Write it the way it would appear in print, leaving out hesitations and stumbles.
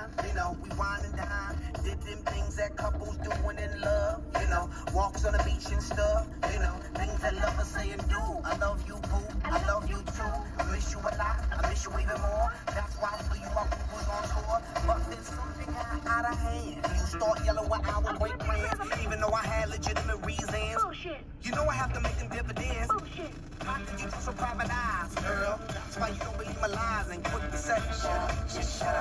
time, you know, we wine and dine. Did them things that couples do when in love, you know, walks on the beach and stuff, you know, things that lovers say and do. I love you, boo, I love you too. I miss you a lot, I miss you even more. That's why for you I was on tour. But then something got out of hand. You start yelling when I would break plans, even though I had legitimate reasons. Bullshit. You know I have to make them dividends. Bullshit. How could you get so private eyes, girl? That's why you don't believe my lies and quit the sex. Just shut